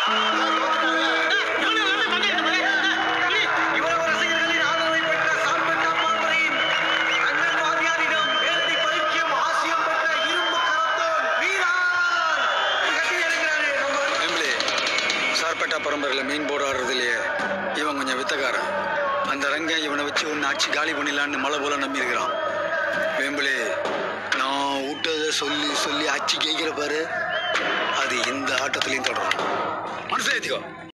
பரம்பரையில் main board ஆடுறதுலையே இவன் கொஞ்சம் வித்தக்காரன். அந்த ரங்கன் இவனை வச்சு ஒன்று ஆட்சி காலி பண்ணிடலான்னு மழை போல நம்பி இருக்கிறான். வேம்பலே, நான் விட்டதை சொல்லி சொல்லி ஆட்சி கேட்கிற பாரு, அது இந்த ஆட்டத்துலையும் தொடரும். மனசில் ஏற்றிக்கோ.